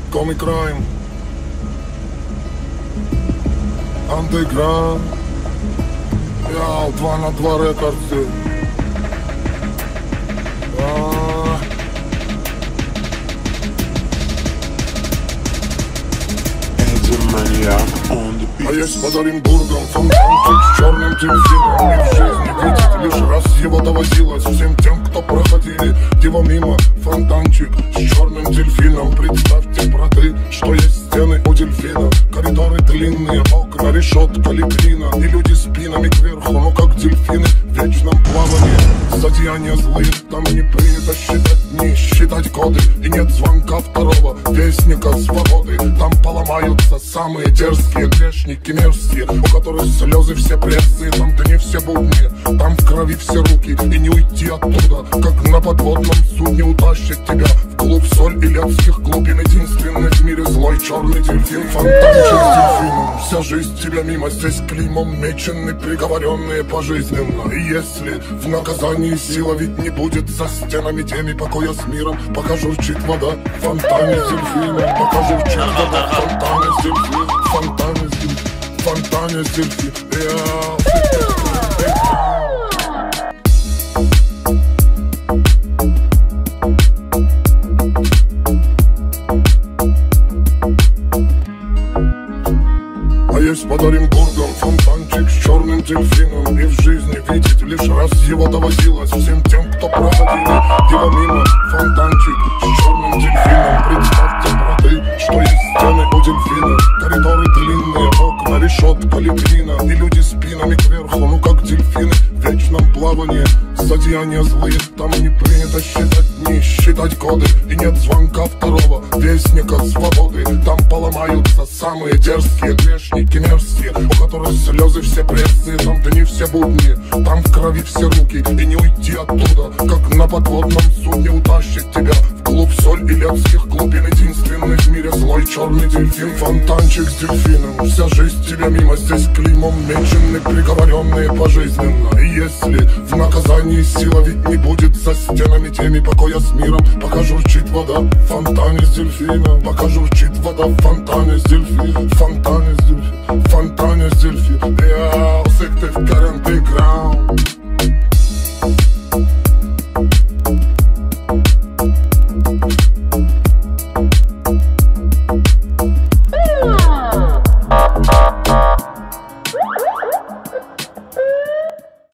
Comic Crime, Underground, я 2 на 2 рекордсы. А есть под Оренбургом фонтанчик с черным дельфином. И в жизни видеть лишь раз его доводилось всем тем, кто проходили его мимо. Фонтанчик с черным дельфином. Представьте, браты, что есть стены у дельфина. Коридоры длинные, окна, решетка, лепнина. И люди спинами кверху, ну как дельфины в вечном плавании. Зодеяния злые, там не принято считать дни, считать годы. И нет звонка второго вестника свободы. Там поломаются самые дерзкие грешники мерзкие, у которых слезы все пресные. Там дни все будни, там в крови все руки. И не уйти оттуда, как на подводном судне утащит тебя в клуб соль и летских глубин. Единственный в мире злой черный дельфин. Фонтанчик с дельфином. Вся жизнь тебя мимо, здесь клеймом мечены, приговоренные пожизненно. И если в наказании сила ведь не будет за стенами теми покоя с миром, пока журчит вода в фонтане с дельфином. Пока журчит вода в фонтане с дельфином. Фонтане с дельфином. Фонтане с дельфином. А есть под Оренбургом фонтанчик с черным дельфином. И в жизни видеть лишь раз его доводилось всем тем, кто проходили его мимо. Фонтанчик с черным дельфином. Представьте, браты, что есть стены у дельфина. Коридоры длинные, окна, решетка, лепнина. И люди спинами кверху, ну как дельфины в вечном плавании. Зодеяния злые, там не принято считать дни, считать годы. И нет звонка второго вестника свободы. Там поломаются самые дерзкие грешники мерзкие, у которых слезы все пресные. Там дни все будни, там в крови все руки. И не уйти оттуда, как на подводном судне утащит тебя в клуб соль и летских глубин. Единственный в мире злой черный дельфин. Фонтанчик с дельфином. Вся жизнь тебя мимо, здесь клеймом мечены, приговоренные пожизненно. И если в наказании сила ведь не будет за стенами теми покоя с миром, пока журчит вода в фонтане с дельфином. Пока журчит вода в фонтане с дельфином. Фонтане с дельфином. Фонтане с дельфином. Я усык ты в Underground.